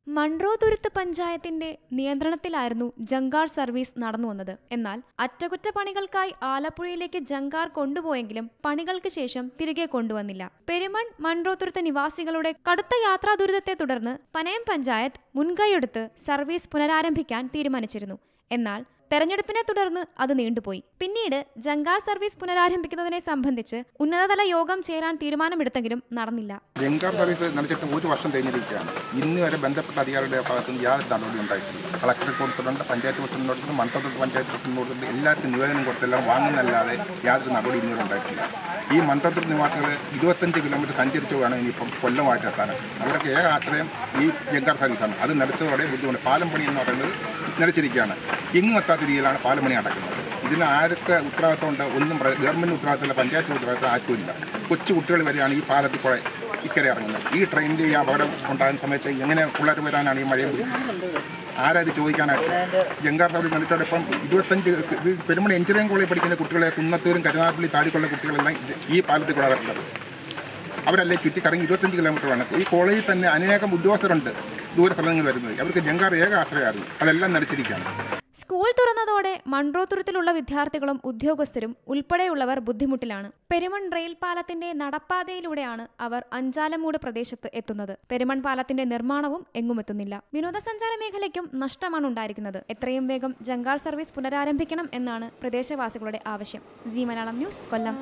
മൺട്രോതുരുത്ത് പഞ്ചായത്തിന്റെ നിയന്ത്രണത്തിലായിരുന്നു ജങ്കാർ സർവീസ് നടന്നുവന്നത്. എന്നാൽ അറ്റകുറ്റപ്പണികൾക്കായി ആലപ്പുഴയിലേക്ക് ജങ്കാർ കൊണ്ടുപോയെങ്കിലും പണികൾക്ക് ശേഷം തിരികെ കൊണ്ടുവന്നില്ല. പെരുമൺ മൺട്രോതുരുത്ത് നിവാസികളുടെ കടുത്ത യാത്രാ ദുരിതത്തെ തുടർന്ന് പനയം പഞ്ചായത്ത് മുൻകൈയെടുത്ത് സർവീസ് പുനരാരംഭിക്കാൻ തീരുമാനിച്ചിരുന്നു. എന്നാൽ തെരഞ്ഞെടുപ്പിനെ തുടർന്ന് അത് നീണ്ടുപോയി. പിന്നീട് ജങ്കാർ സർവീസ് പുനരാരംഭിക്കുന്നതിനെ സംബന്ധിച്ച് ഉന്നതതല യോഗം ചേരാൻ തീരുമാനമെടുത്തെങ്കിലും നടന്നില്ല. ജങ്കാർ സർവീസ് നടത്തിയിട്ട് 1 വർഷം കഴിഞ്ഞിരിക്കുകയാണ്. ഇന്ന് വരെ ബന്ധപ്പെട്ട അധികാരികളുടെ ഭാഗത്തുനിന്ന് യാതൊരു നടപടി ഉണ്ടായിട്ടില്ല. കളക്ടർ കൊടുത്തിട്ടുണ്ട്, പഞ്ചായത്ത് പ്രസിഡന്റിനോട്, മൺട്രോതുരുത്ത് പഞ്ചായത്ത് പ്രസിഡന്റിനോട് എല്ലാവർക്കും നിവേദനം കൊടുത്തെല്ലാം വാങ്ങുന്നല്ലാതെ യാതൊരു നടപടി ഇന്നുവരെ ഉണ്ടായിട്ടില്ല. ഈ മൺട്രോതുരുത്ത് നിവാസികൾ 25 കിലോമീറ്റർ സഞ്ചരിച്ചു വേണം ഇനിയിപ്പം കൊല്ലമായിട്ട് എത്താൻ. അവർക്ക് ഏക ആശ്രയം ഈ ജങ്കാർ സർവീസാണ്. അത് നിലച്ചതോടെ ബുദ്ധിമുട്ട്. പാലം പണി എന്ന് പറയുന്നത് നിലച്ചിരിക്കുകയാണ്. എങ്ങും എത്താത്ത രീതിയിലാണ് പാലം പണി നടക്കുന്നത്. ഇതിന് ആരൊക്കെ ഉത്തരവാദിത്തമുണ്ട്? ഒന്നും ഗവൺമെൻറ് ഉത്തരവാദിത്തമില്ല, പഞ്ചായത്ത് ഉത്തരവാദിത്തം ആർക്കുമില്ല. കൊച്ചു കുട്ടികൾ വരെയാണ് ഈ പാലത്തിൽ കൂടെ ഇക്കരെ ഇറങ്ങുന്നത്. ഈ ട്രെയിനിൻ്റെ ഈ അപകടം ഉണ്ടാകുന്ന സമയത്ത് എങ്ങനെ പിള്ളേർ വരാനാണ് ഈ മഴയും ആരാത് ചോദിക്കാനായിട്ട്? ജങ്കാർ സർവീസ് നടത്തിയോടെ ഇപ്പം 25 പെരുമൺ എഞ്ചിനീയറിംഗ് കോളേജ് പഠിക്കുന്ന കുട്ടികളെ കുന്നത്തൂരും കരുനാഗപ്പള്ളി താടിക്കുള്ള കുട്ടികളെല്ലാം ഈ പാലത്തിൽ കൂടെ വരുന്നത്. അവരല്ലേ ചുറ്റിക്കറങ്ങി 25 കിലോമീറ്റർ വേണം. ഈ കോളേജിൽ തന്നെ അനേകം ഉദ്യോഗസ്ഥരുണ്ട് ദൂര സ്ഥലങ്ങളിൽ വരുന്നത്. അവർക്ക് ജങ്കാർ ഏക ആശ്രയമായിരുന്നു. അതെല്ലാം നടച്ചിരിക്കുകയാണ്. സ്കൂൾ തുറന്നതോടെ മൺട്രോതുരുത്തിലുള്ള വിദ്യാർത്ഥികളും ഉദ്യോഗസ്ഥരും ഉൾപ്പെടെയുള്ളവർ ബുദ്ധിമുട്ടിലാണ്. പെരുമൺ റെയിൽ പാലത്തിന്റെ നടപ്പാതയിലൂടെയാണ് അവർ അഞ്ചാലമൂട് പ്രദേശത്ത് എത്തുന്നത്. പെരുമൺ പാലത്തിന്റെ നിർമ്മാണവും എങ്ങുമെത്തുന്നില്ല. വിനോദസഞ്ചാര മേഖലയ്ക്കും നഷ്ടമാണ് ഉണ്ടായിരിക്കുന്നത്. എത്രയും വേഗം ജങ്കാർ സർവീസ് പുനരാരംഭിക്കണം എന്നാണ് പ്രദേശവാസികളുടെ ആവശ്യം. C Malayalam news, Kollam.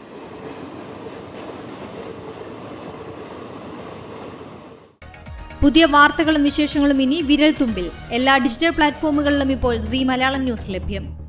പുതിയ വാർത്തകളും വിശേഷങ്ങളും ഇനി വിരൽ തുമ്പിൽ. എല്ലാ ഡിജിറ്റൽ പ്ലാറ്റ്ഫോമുകളിലും ഇപ്പോൾ സി മലയാളം ന്യൂസ് ലഭ്യം.